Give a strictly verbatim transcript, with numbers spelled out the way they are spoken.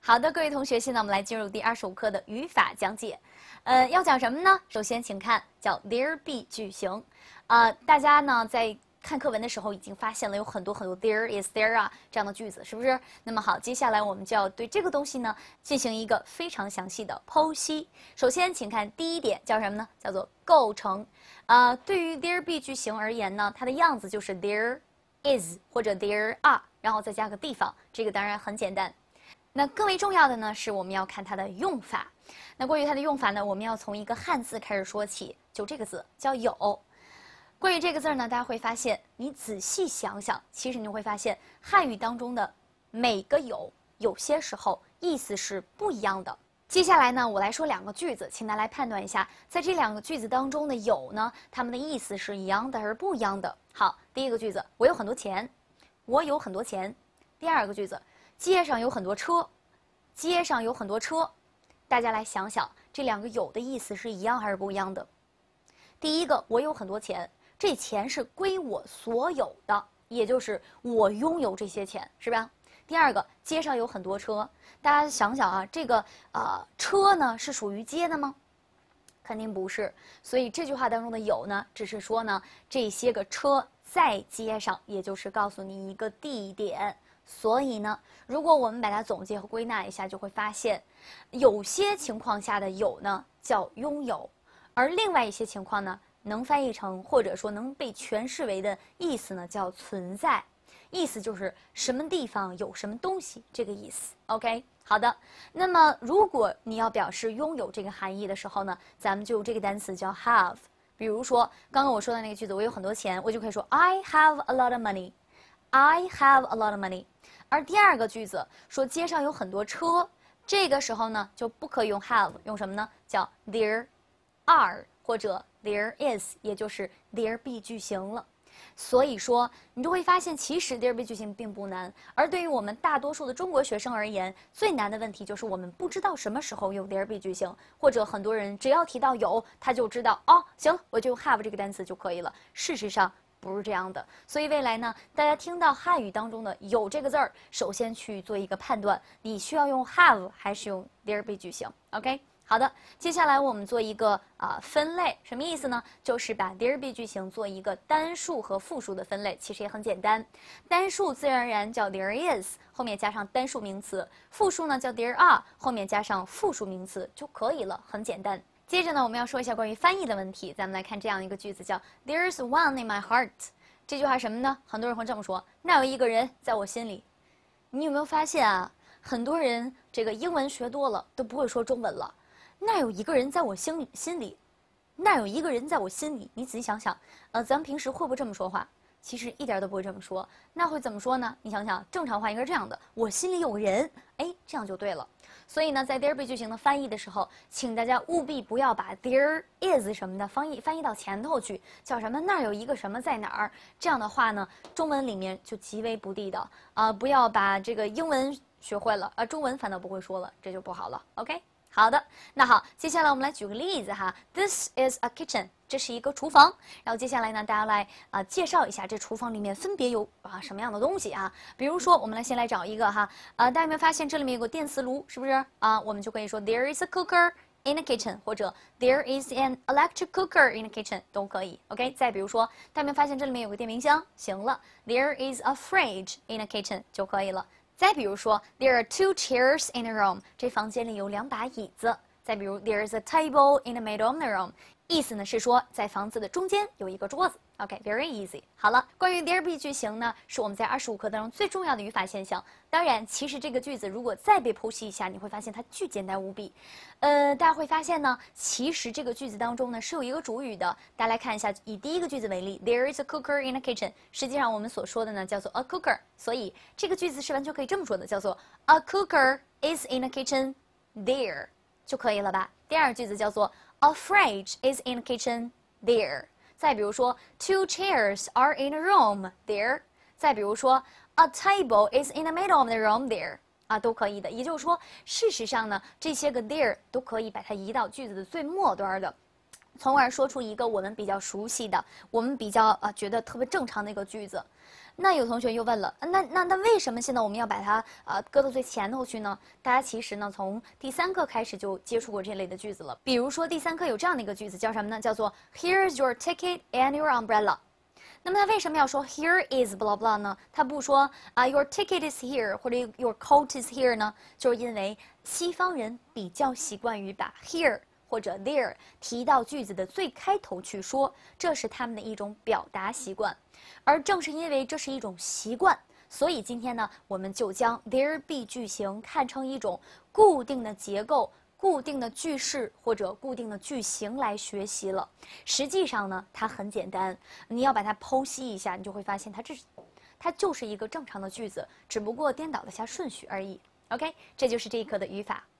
好的，各位同学，现在我们来进入第二十五课的语法讲解。呃，要讲什么呢？首先，请看叫 there be 句型。呃，大家呢在看课文的时候已经发现了有很多很多 there is there 啊这样的句子，是不是？那么好，接下来我们就要对这个东西呢进行一个非常详细的剖析。首先，请看第一点叫什么呢？叫做构成。呃，对于 there be 句型而言呢，它的样子就是 there is 或者 there are， 然后再加个地方，这个当然很简单。那更为重要的呢，是我们要看它的用法。那关于它的用法呢，我们要从一个汉字开始说起，就这个字叫有。关于这个字呢，大家会发现，你仔细想想，其实你会发现汉语当中的每个有，有些时候意思是不一样的。接下来呢，我来说两个句子，请大家来判断一下，在这两个句子当中的有呢，它们的意思是一样的还是不一样的。好，第一个句子，我有很多钱，我有很多钱。第二个句子，街上有很多车，街上有很多车，大家来想想，这两个有的意思是一样还是不一样的？第一个，我有很多钱，这钱是归我所有的，也就是我拥有这些钱，是吧？第二个，街上有很多车，大家想想啊，这个呃车呢是属于街的吗？肯定不是，所以这句话当中的有呢，只是说呢这些个车在街上，也就是告诉你一个地点。所以呢，如果我们把它总结和归纳一下，就会发现，有些情况下的有呢叫拥有，而另外一些情况呢，能翻译成或者说能被诠释为的意思呢叫存在，意思就是什么地方有什么东西这个意思。OK， 好的。那么如果你要表示拥有这个含义的时候呢，咱们就用这个单词叫 have。比如说刚刚我说的那个句子，我有很多钱，我就可以说 I have a lot of money。I have a lot of money。而第二个句子说街上有很多车，这个时候呢就不可以用 have， 用什么呢？叫 there are 或者 there is， 也就是 there be 句型了。所以说你就会发现，其实 there be 句型并不难，而对于我们大多数的中国学生而言，最难的问题就是我们不知道什么时候用 there be 句型，或者很多人只要提到有，他就知道哦，行，我就用 have 这个单词就可以了。事实上不是这样的，所以未来呢，大家听到汉语当中的有这个字儿，首先去做一个判断，你需要用 have 还是用 there be 句型 ？OK， 好的，接下来我们做一个啊、呃、分类，什么意思呢？就是把 there be 句型做一个单数和复数的分类，其实也很简单。单数自然而然叫 there is， 后面加上单数名词；复数呢叫 there are， 后面加上复数名词就可以了，很简单。接着呢，我们要说一下关于翻译的问题。咱们来看这样一个句子，叫 "There's one in my heart"。这句话什么呢？很多人会这么说：那有一个人在我心里。你有没有发现啊？很多人这个英文学多了都不会说中文了。那有一个人在我心里，心里，那有一个人在我心里。你仔细想想，呃，咱们平时会不会这么说话？其实一点都不会这么说。那会怎么说呢？你想想，正常话应该是这样的：我心里有个人，哎，这样就对了。所以呢，在 there be 句型的翻译的时候，请大家务必不要把 there is 什么的翻译翻译到前头去，叫什么那儿有一个什么在哪儿，这样的话呢，中文里面就极为不地道啊、呃！不要把这个英文学会了啊、呃，中文反倒不会说了，这就不好了。OK。好的，那好，接下来我们来举个例子哈。This is a kitchen， 这是一个厨房。然后接下来呢，大家来啊、呃、介绍一下这厨房里面分别有啊什么样的东西啊。比如说，我们来先来找一个哈，呃，大家有没有发现这里面有个电磁炉，是不是啊？我们就可以说 There is a cooker in the kitchen， 或者 There is an electric cooker in the kitchen 都可以。OK， 再比如说，大家有没有发现这里面有个电冰箱？行了 ，There is a fridge in the kitchen 就可以了。再比如说 ，There are two chairs in a room， 这房间里有两把椅子。再比如 ，There is a table in the middle of the room， 意思呢是说在房子的中间有一个桌子。OK，very easy。好了，关于 there be 句型呢，是我们在二十五课当中最重要的语法现象。当然，其实这个句子如果再被剖析一下，你会发现它巨简单无比。呃，大家会发现呢，其实这个句子当中呢是有一个主语的。大家来看一下，以第一个句子为例 ，There is a cooker in the kitchen。实际上我们所说的呢叫做 a cooker， 所以这个句子是完全可以这么说的，叫做 a cooker is in the kitchen there 就可以了吧？第二个句子叫做 a fridge is in the kitchen there。再比如说 ，two chairs are in a room there。再比如说 ，a table is in the middle of the room there。啊，都可以的。也就是说，事实上呢，这些个 there 都可以把它移到句子的最末端的，从而说出一个我们比较熟悉的、我们比较呃觉得特别正常的一个句子。 那有同学又问了，那那那为什么现在我们要把它呃搁到最前头去呢？大家其实呢从第三课开始就接触过这类的句子了。比如说第三课有这样的一个句子，叫什么呢？叫做 Here's your ticket and your umbrella。那么他为什么要说 Here is blah blah 呢？他不说啊、uh, Your ticket is here 或者 Your coat is here 呢？就是因为西方人比较习惯于把 here 或者 there 提到句子的最开头去说，这是他们的一种表达习惯。而正是因为这是一种习惯，所以今天呢，我们就将 there be 句型看成一种固定的结构、固定的句式或者固定的句型来学习了。实际上呢，它很简单，你要把它剖析一下，你就会发现它这是，它就是一个正常的句子，只不过颠倒了下顺序而已。OK， 这就是这一课的语法。